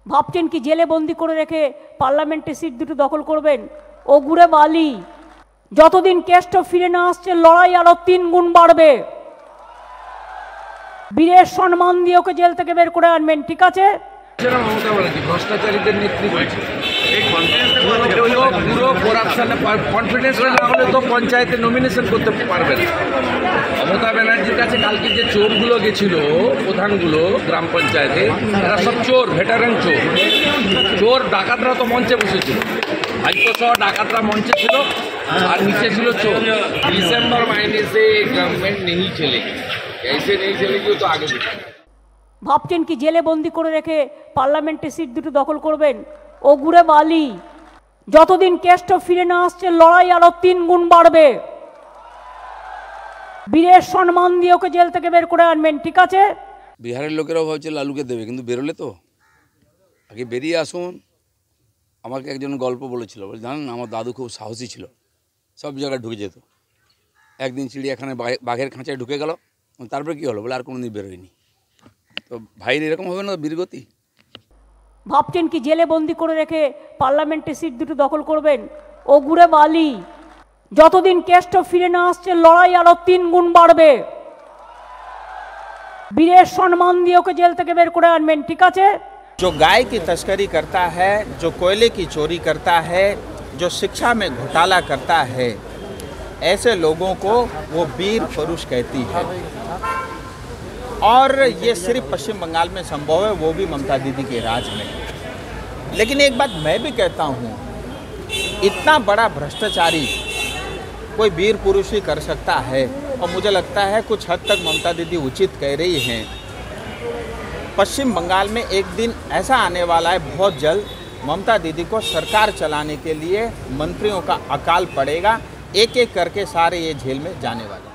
ভাবছেন কি জেলে বন্দি করে রেখে পার্লামেন্টে সিট দুটো দখল করবেন? ও গুড়ে বালি। যতদিন কেষ্ট ফিরে না আসছে লড়াই আরো 3 গুণ বাড়বে। বীরের সম্মান দিয়ে ওকে জেল থেকে বের করে আনবেন, ঠিক আছে? ভ্রষ্টাচারীদের নেতৃত্বে পুরো করাপশনে কনফিডেন্স না হলে তো পঞ্চায়েতে নমিনেশন করতে পারবে না। মমতা ব্যানার্জির কাছে কালকে যে চোরগুলো গেছিল, প্রধানগুলো গ্রাম পঞ্চায়েতে, এরা সব চোর, ভেটারেন চোর। চোর ডাকাতরা তো মঞ্চে বসেছিল, ভাইপো সহ ডাকাতরা মঞ্চে ছিল, আর নিচে ছিল চোর। ডিসেম্বর महीने से गवर्नमेंट नहीं चलेगी, ऐसे नहीं चलेगी तो आगे। ভাবছেন কি জেলে বন্দি করে রেখে পার্লামেন্টে সিট দুটো দখল করবেন? ও গুড়ে বালি। যতদিন কেষ্ট ফিরে না আসছে লড়াই আরো 3 গুণ বাড়বে। বীরের সম্মান দিয়ে ওকে জেল থেকে বের করে আনবেন, ঠিক আছে? বিহারের লোকেরাও ভাবছে লালুকে দেবে, কিন্তু বেরোলে তো আগে বেরিয়ে আসুন। আমাকে একজন গল্প বলেছিল, বলে জানেন আমার দাদু খুব সাহসী ছিল, সব জায়গায় ঢুকে যেত। একদিন চিড়িয়াখানায় বাঘের খাঁচায় ঢুকে গেল, তারপরে কী হলো বলে আর কোনোদিন বেরোয়নি। তো ভাইয়ের এরকম হবে না বীরগতি? ভাবছেন কি জেলে বন্দি করে রেখে পার্লামেন্টে সিট দুটো দখল করবেন? ও গুড়ে বালি। যতদিন কেষ্ট ফিরে না আসছে লড়াই আরো 3 গুণ বাড়বে। বীরের সম্মান দিয়ে ওকে জেল থেকে বের করে আনবেন, ঠিক আছে? जो गाय की तस्करी करता है, जो कोयले की चोरी करता है, जो शिक्षा में घोटाला करता है, ऐसे लोगों को वो वीर पुरुष कहती है। और ये सिर्फ पश्चिम बंगाल में संभव है, वो भी ममता दीदी के राज में। लेकिन एक बात मैं भी कहता हूँ, इतना बड़ा भ्रष्टाचारी कोई वीर पुरुष ही कर सकता है। और मुझे लगता है कुछ हद तक ममता दीदी उचित कह रही हैं। पश्चिम बंगाल में एक दिन ऐसा आने वाला है, बहुत जल्द ममता दीदी को सरकार चलाने के लिए मंत्रियों का अकाल पड़ेगा। एक एक करके सारे ये जेल में जाने वाले।